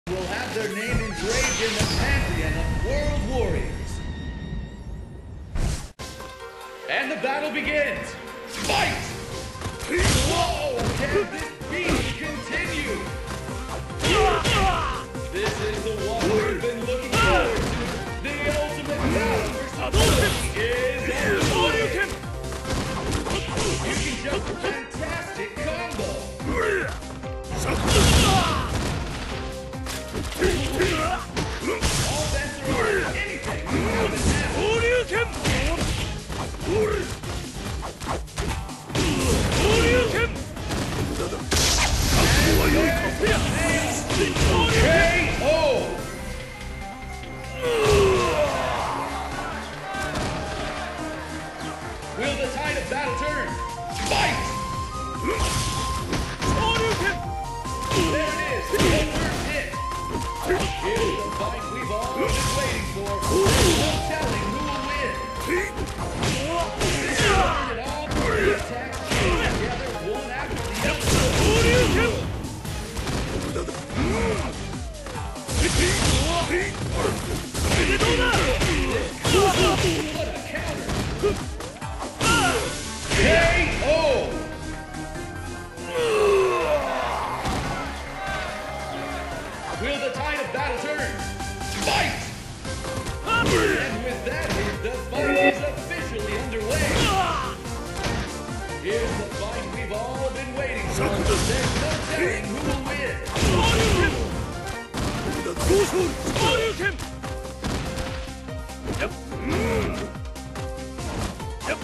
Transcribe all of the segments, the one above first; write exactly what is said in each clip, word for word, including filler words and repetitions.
will have their name engraved in the pantheon of world warriors. And the battle begins. Fight! Whoa! Can this beast continue? This is the one we've been looking forward to. The ultimate battle versus is underway. You can just a fantastic combo. All bets are on anything. Hadouken! K O! Will the tide of battle turn? Fight! There it is, the first hit. Here's the fight we've all been waiting for. There's no telling who will win. This is turn it on, three attacks together, one after the other. What a counter! K O! Will the tide of battle turn? Fight! And with that hit, the fight is officially underway. Here's the fight we've all been waiting for. There's no telling who will win. Yep. Yep.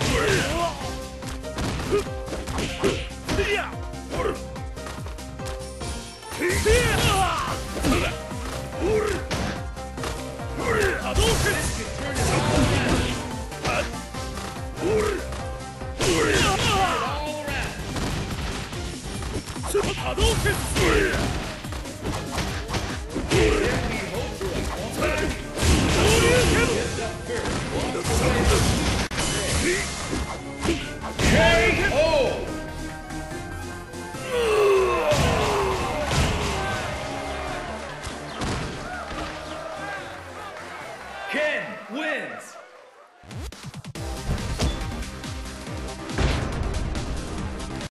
K O! Ken wins!